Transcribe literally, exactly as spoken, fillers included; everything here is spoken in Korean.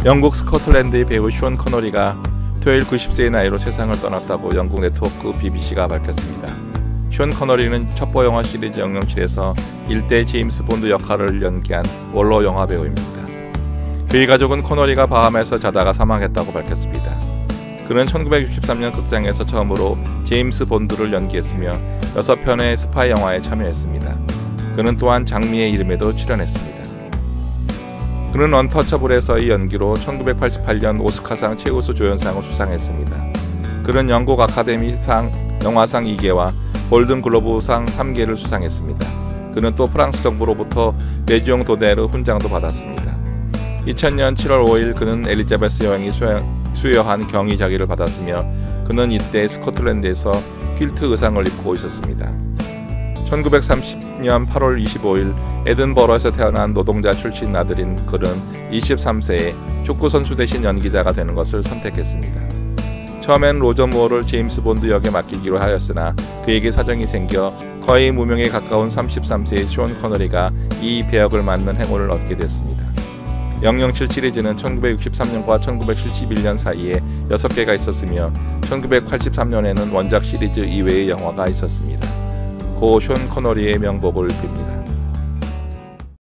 영국 스코틀랜드의 배우 숀 커너리가 토요일 구십 세의 나이로 세상을 떠났다고 영국 네트워크 비비씨가 밝혔습니다. 숀 커너리는 첩보 영화 시리즈 영영칠에서 일대 제임스 본드 역할을 연기한 원로 영화 배우입니다. 그의 가족은 커너리가 바하마에서 자다가 사망했다고 밝혔습니다. 그는 천구백육십삼 년 극장에서 처음으로 제임스 본드를 연기했으며 여섯 편의 스파이 영화에 참여했습니다. 그는 또한 장미의 이름에도 출연했습니다. 그는 언터처블에서의 연기로 천구백팔십팔 년 오스카상 최우수 조연상을 수상했습니다. 그는 영국 아카데미상 영화상 이 개와 골든글로브상 삼 개를 수상했습니다. 그는 또 프랑스 정부로부터 레지옹 도네르 훈장도 받았습니다. 이천 년 칠월 오일 그는 엘리자베스 여왕이 수여한 경위 자기를 받았으며 그는 이때 스코틀랜드에서 퀼트 의상을 입고 있었습니다. 천구백삼십 년 팔월 이십오일 에든버러에서 태어난 노동자 출신 아들인 그는 이십삼 세에 축구선수 대신 연기자가 되는 것을 선택했습니다. 처음엔 로저 무어를 제임스 본드 역에 맡기기로 하였으나 그에게 사정이 생겨 거의 무명에 가까운 삼십삼 세의 숀 커너리가 이 배역을 맡는 행운을 얻게 됐습니다. 영영칠 시리즈는 천구백육십삼 년과 천구백칠십일 년 사이에 여섯 개가 있었으며 천구백팔십삼 년에는 원작 시리즈 이외의 영화가 있었습니다. 고 숀 커너리의 명복을 빕니다.